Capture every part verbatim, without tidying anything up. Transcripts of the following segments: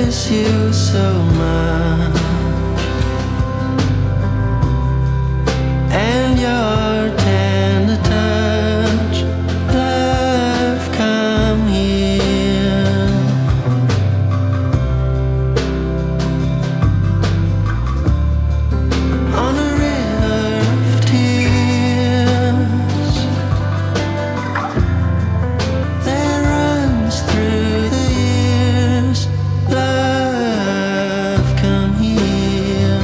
miss you so much, and your tender touch. Love, come here. On a river of tears that runs through the years. Love, come here.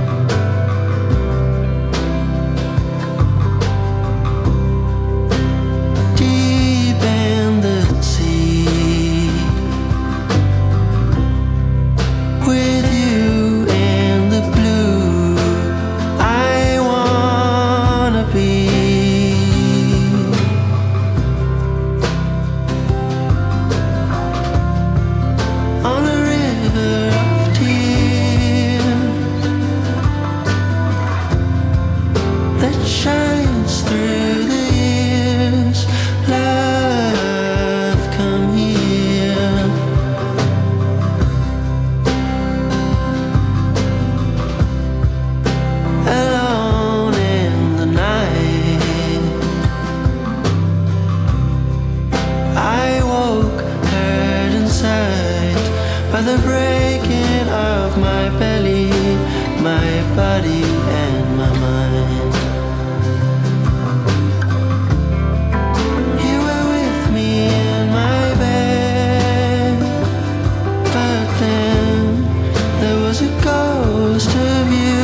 Deep in the sea, with you in the blue, I wanna be. On a river of tears that shines through the years. Love, come here. Alone in the night, I woke, hurt inside by the breaking of my belly, my body and my mind. You were with me in my bed, but then there was a ghost of you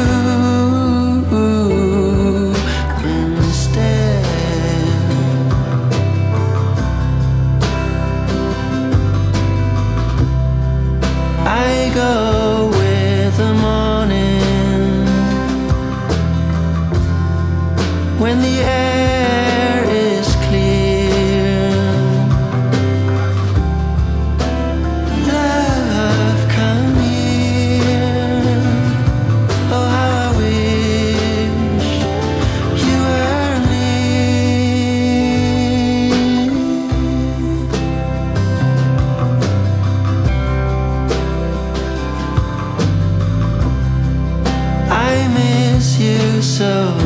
instead. I go with the morning, when the air is clear. Love, come here. Oh, how I wish you were near. I miss you so